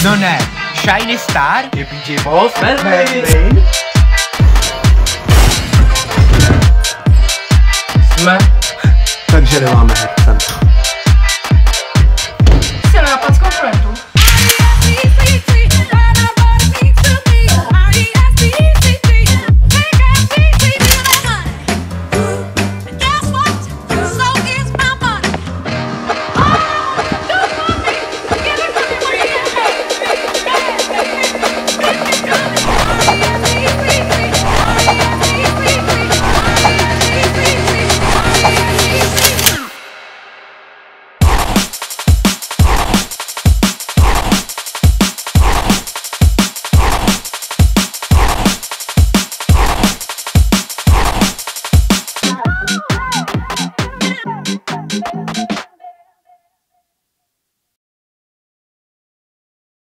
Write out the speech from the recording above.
No ne, Shiny Star je PJ Boss, Jsme, takže nemáme herce.